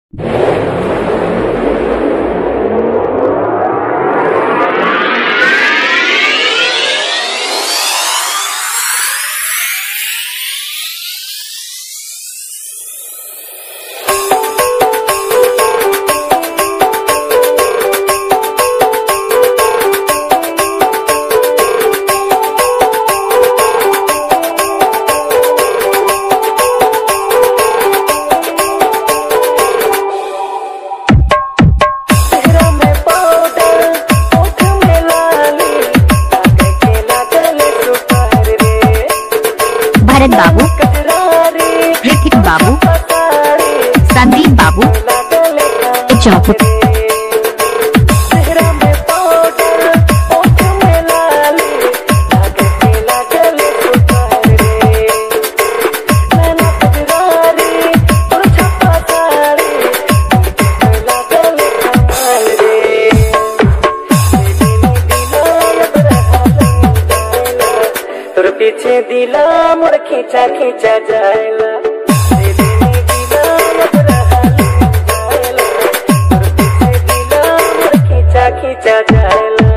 भरत बाबू, ऋतिक बाबू, संदीप बाबू, चौपुट। पीछे दिला मुड़ खींचा खींचा जाएला, पीछे दिला मुड़ खींचा खींचा जाएला।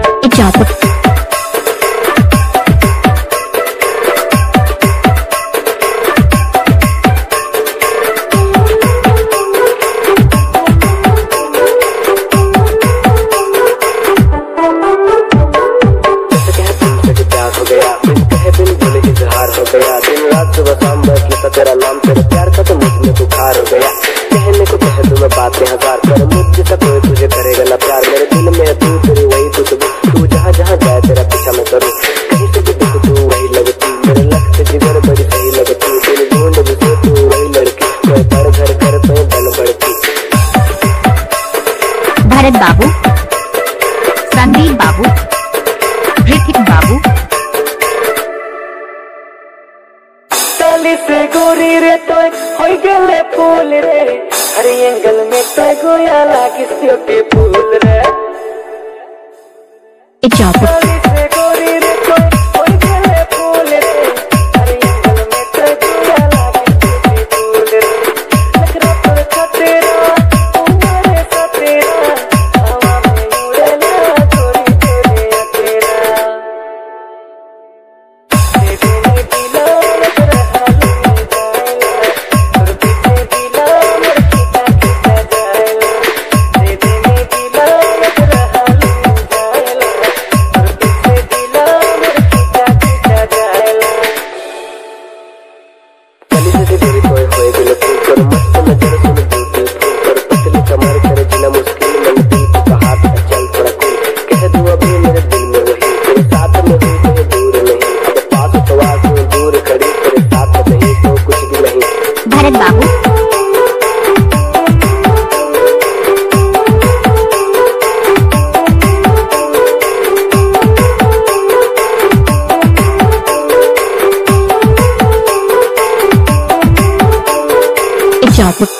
दिन रात सुबह शाम बस लेता तेरा नाम, तेरे प्यार का तो मुझ में बुखार हो गया। कहने को कह दूं मैं बातें हजार, पर मुझे तक कोई तुझे करेगा ना प्यार। मेरे दिल में तू तेरी वही तू जहाँ जहाँ जाए तेरा पीछा मैं करूँ। कहीं से भी देखो तू वही लगती, मेरे लगते जिगर बड़ी सही लगती। तेरी ढूंढ बुझे तू वही लड़की, मैं घर घर घर पे बन बढ़ती। भरत बाबू, संदीप बाबू, ऋतिक बाबू। ताली से गोरी रे तो होई गले फूल रे, हर एंगल में तो गोया लागी ब्यूटीफुल रे। ताली से गोरी रे तो होई गले फूल रे, हर एंगल में तो गोया लागी ब्यूटीफुल रे। नखरा पर खतेरा उमरे सतेरा, हवा में उड़ेला चोरी चोरी अकेला। भरत बाबू, चौपुट।